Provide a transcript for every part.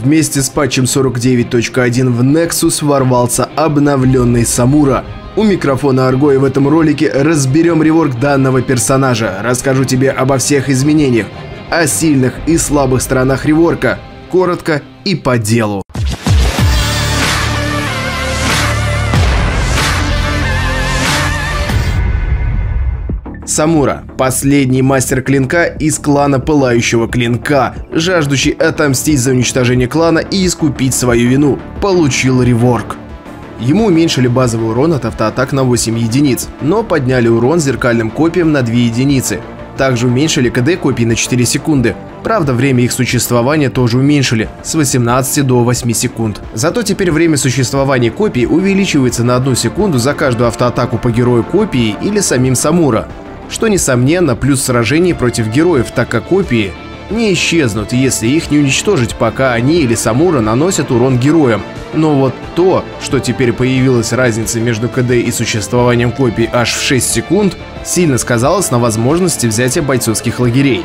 Вместе с патчем 49.1 в Nexus ворвался обновленный Самура. У микрофона Арго, и в этом ролике разберем реворк данного персонажа. Расскажу тебе обо всех изменениях, о сильных и слабых сторонах реворка, коротко и по делу. Самура – последний мастер клинка из клана Пылающего Клинка, жаждущий отомстить за уничтожение клана и искупить свою вину, получил реворк. Ему уменьшили базовый урон от автоатак на 8 единиц, но подняли урон зеркальным копиям на 2 единицы. Также уменьшили КД копий на 4 секунды. Правда, время их существования тоже уменьшили с 18 до 8 секунд. Зато теперь время существования копий увеличивается на 1 секунду за каждую автоатаку по герою копии или самим Самура. Что, несомненно, плюс в сражении против героев, так как копии не исчезнут, если их не уничтожить, пока они или Самура наносят урон героям. Но вот то, что теперь появилась разница между КД и существованием копий аж в 6 секунд, сильно сказалось на возможности взятия бойцовских лагерей.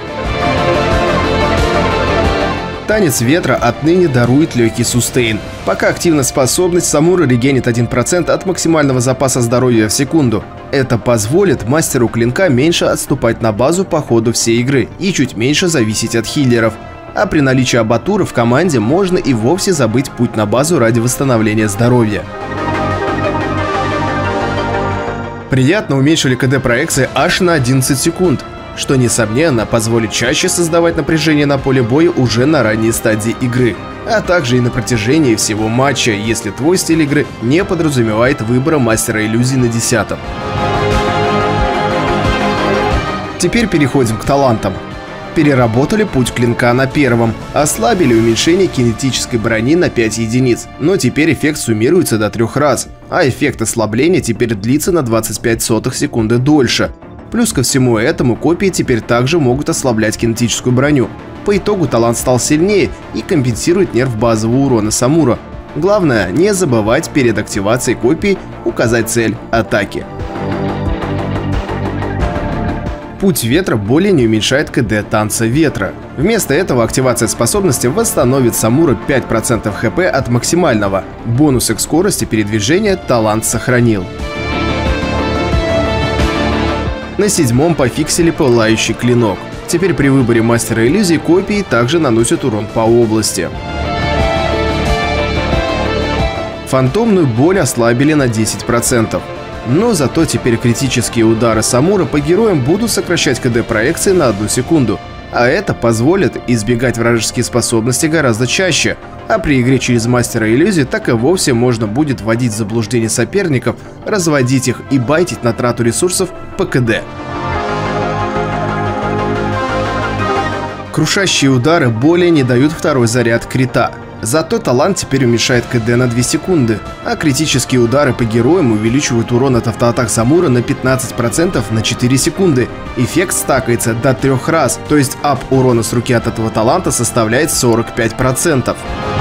Танец ветра отныне дарует легкий сустейн. Пока активна способность, Самура регенит 1% от максимального запаса здоровья в секунду. Это позволит мастеру клинка меньше отступать на базу по ходу всей игры и чуть меньше зависеть от хиллеров. А при наличии абатура в команде можно и вовсе забыть путь на базу ради восстановления здоровья. Приятно уменьшили КД проекции аж на 11 секунд, что, несомненно, позволит чаще создавать напряжение на поле боя уже на ранней стадии игры, а также и на протяжении всего матча, если твой стиль игры не подразумевает выбора мастера иллюзий на 10-м. Теперь переходим к талантам. Переработали путь клинка на 1-м, ослабили уменьшение кинетической брони на 5 единиц, но теперь эффект суммируется до 3 раз, а эффект ослабления теперь длится на 25 секунды дольше. Плюс ко всему этому копии теперь также могут ослаблять кинетическую броню. По итогу талант стал сильнее и компенсирует нерв базового урона Самура. Главное, не забывать перед активацией копии указать цель атаки. Путь ветра более не уменьшает КД танца ветра. Вместо этого активация способности восстановит Самура 5% ХП от максимального. Бонусы к скорости передвижения талант сохранил. На 7-м пофиксили Пылающий Клинок. Теперь при выборе мастера иллюзий копии также наносят урон по области. Фантомную боль ослабили на 10%. Но зато теперь критические удары Самура по героям будут сокращать КД проекции на 1 секунду. А это позволит избегать вражеские способности гораздо чаще. А при игре через мастера иллюзий так и вовсе можно будет вводить в заблуждение соперников, разводить их и байтить на трату ресурсов по КД. Крушащие удары более не дают второй заряд крита. Зато талант теперь уменьшает КД на 2 секунды, а критические удары по героям увеличивают урон от автоатак Самура на 15% на 4 секунды. Эффект стакается до 3 раз, то есть ап урона с руки от этого таланта составляет 45%.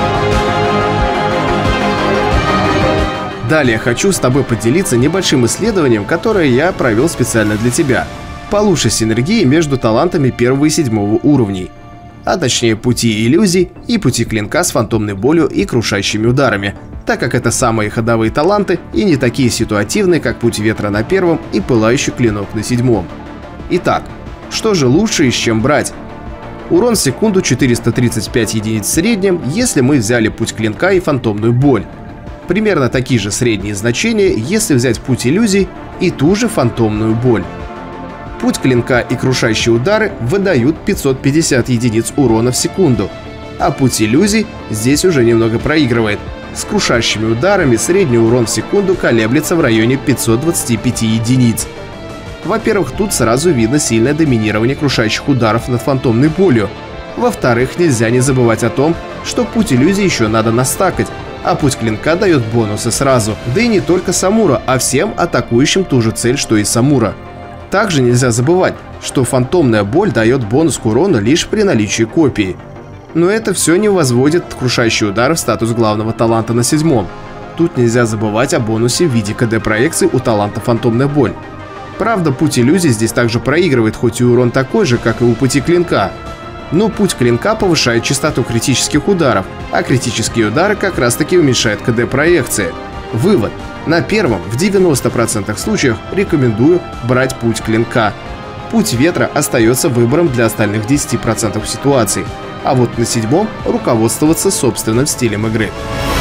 Далее хочу с тобой поделиться небольшим исследованием, которое я провел специально для тебя. Получше синергии между талантами 1 и 7 уровней. А точнее пути иллюзий и пути клинка с фантомной болью и крушащими ударами, так как это самые ходовые таланты и не такие ситуативные, как путь ветра на 1-м и Пылающий Клинок на 7-м. Итак, что же лучше и с чем брать? Урон в секунду 435 единиц в среднем, если мы взяли путь клинка и фантомную боль. Примерно такие же средние значения, если взять путь иллюзий и ту же фантомную боль. Путь клинка и крушащие удары выдают 550 единиц урона в секунду, а путь иллюзий здесь уже немного проигрывает. С крушащими ударами средний урон в секунду колеблется в районе 525 единиц. Во-первых, тут сразу видно сильное доминирование крушащих ударов над фантомной болью. Во-вторых, нельзя не забывать о том, что путь иллюзий еще надо настакать, а путь клинка дает бонусы сразу, да и не только Самура, а всем атакующим ту же цель, что и Самура. Также нельзя забывать, что фантомная боль дает бонус к урону лишь при наличии копии. Но это все не возводит крушащий удар в статус главного таланта на 7-м. Тут нельзя забывать о бонусе в виде КД проекции у таланта фантомная боль. Правда, путь иллюзий здесь также проигрывает, хоть и урон такой же, как и у пути клинка. Но путь клинка повышает частоту критических ударов, а критические удары как раз таки уменьшают КД проекции. Вывод. На первом в 90% случаев рекомендую брать путь клинка. Путь ветра остается выбором для остальных 10% ситуаций, а вот на седьмом руководствоваться собственным стилем игры.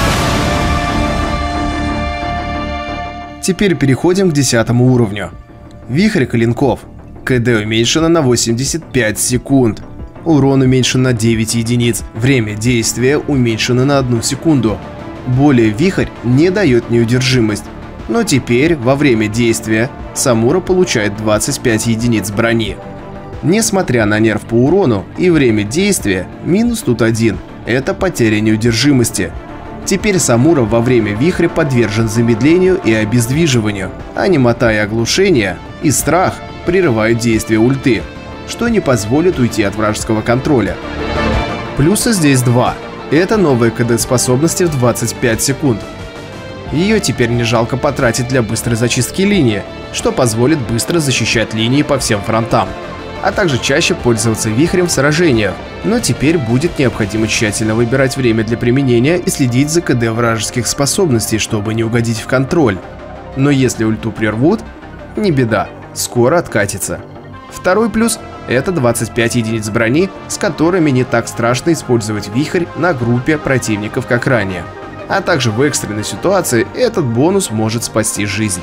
Теперь переходим к 10 уровню. Вихрь клинков. КД уменьшено на 85 секунд. Урон уменьшен на 9 единиц. Время действия уменьшено на 1 секунду. Более вихрь не дает неудержимость. Но теперь, во время действия, Самура получает 25 единиц брони. Несмотря на нерв по урону и время действия, минус тут один – это потеря неудержимости. Теперь Самура во время вихря подвержен замедлению и обездвиживанию, а немота и оглушение и страх прерывают действие ульты, что не позволит уйти от вражеского контроля. Плюсы здесь два. Это новая КД способности в 25 секунд. Ее теперь не жалко потратить для быстрой зачистки линии, что позволит быстро защищать линии по всем фронтам, а также чаще пользоваться вихрем в сражениях. Но теперь будет необходимо тщательно выбирать время для применения и следить за КД вражеских способностей, чтобы не угодить в контроль. Но если ульту прервут, не беда, скоро откатится. Второй плюс – это 25 единиц брони, с которыми не так страшно использовать вихрь на группе противников, как ранее. А также в экстренной ситуации этот бонус может спасти жизнь.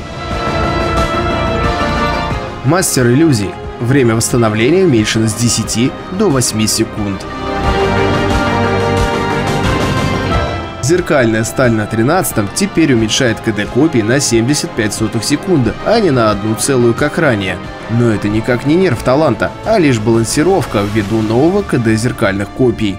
Мастер иллюзий. Время восстановления уменьшено с 10 до 8 секунд. Зеркальная сталь на 13-м теперь уменьшает КД копий на 0,75 секунды, а не на 1, как ранее. Но это никак не нерв таланта, а лишь балансировка ввиду нового КД зеркальных копий.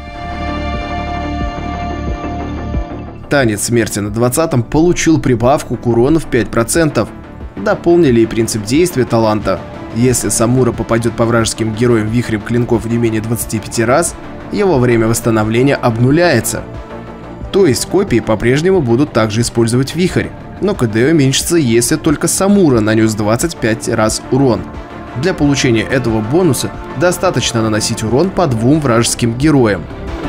Танец смерти на 20-м получил прибавку к урону в 5%. Дополнили и принцип действия таланта. Если Самура попадет по вражеским героям вихрем клинков не менее 25 раз, его время восстановления обнуляется. То есть копии по-прежнему будут также использовать вихрь, но КД уменьшится, если только Самура нанес 25 раз урон. Для получения этого бонуса достаточно наносить урон по 2 вражеским героям.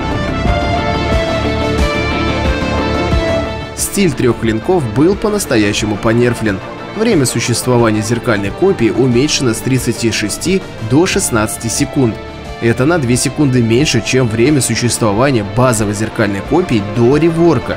Стиль 3 клинков был по-настоящему понерфлен. Время существования зеркальной копии уменьшено с 36 до 16 секунд. Это на 2 секунды меньше, чем время существования базовой зеркальной копии до реворка.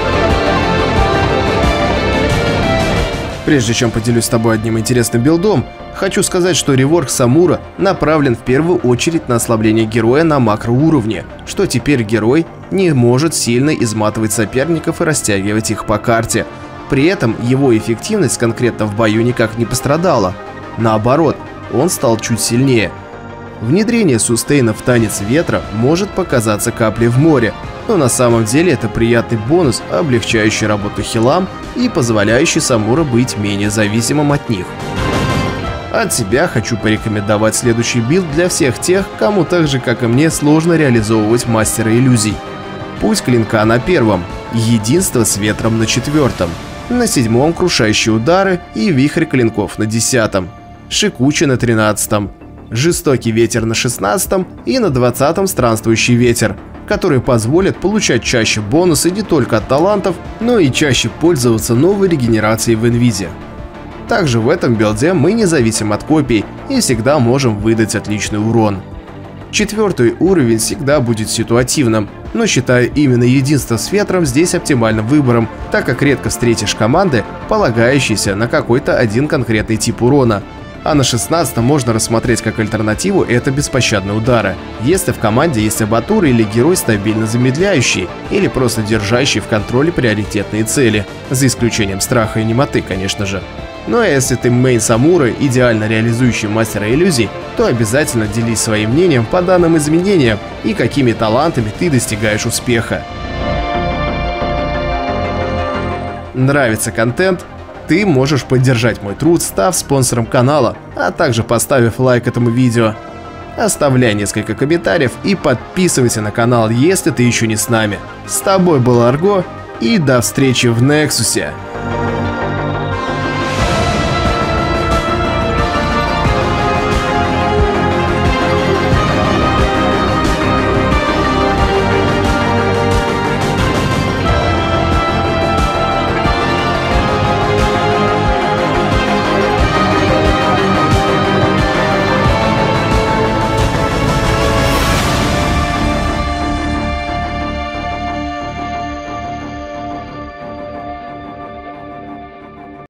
Прежде чем поделюсь с тобой одним интересным билдом, хочу сказать, что реворк Самура направлен в первую очередь на ослабление героя на макроуровне, что теперь герой не может сильно изматывать соперников и растягивать их по карте. При этом его эффективность конкретно в бою никак не пострадала. Наоборот, он стал чуть сильнее. Внедрение сустейна в танец ветра может показаться каплей в море, но на самом деле это приятный бонус, облегчающий работу хилам и позволяющий Самура быть менее зависимым от них. От себя хочу порекомендовать следующий билд для всех тех, кому так же как и мне сложно реализовывать мастера иллюзий. Путь клинка на 1-м, единство с ветром на 4-м, на 7-м крушающие удары и вихрь клинков на 10-м, шикучи на 13-м, жестокий ветер на 16-м и на 20-м странствующий ветер, которые позволят получать чаще бонусы не только от талантов, но и чаще пользоваться новой регенерацией в инвизе. Также в этом билде мы не зависим от копий и всегда можем выдать отличный урон. 4-й уровень всегда будет ситуативным, но считаю именно единство с ветром здесь оптимальным выбором, так как редко встретишь команды, полагающиеся на какой-то один конкретный тип урона. А на 16-м можно рассмотреть как альтернативу это беспощадные удары, если в команде есть абатур или герой стабильно замедляющий, или просто держащий в контроле приоритетные цели, за исключением страха и немоты, конечно же. Ну а если ты мейн Самура, идеально реализующий мастера иллюзий, то обязательно делись своим мнением по данным изменениям и какими талантами ты достигаешь успеха. Нравится контент? Ты можешь поддержать мой труд, став спонсором канала, а также поставив лайк этому видео. Оставляй несколько комментариев и подписывайся на канал, если ты еще не с нами. С тобой был Арго, и до встречи в Нексусе.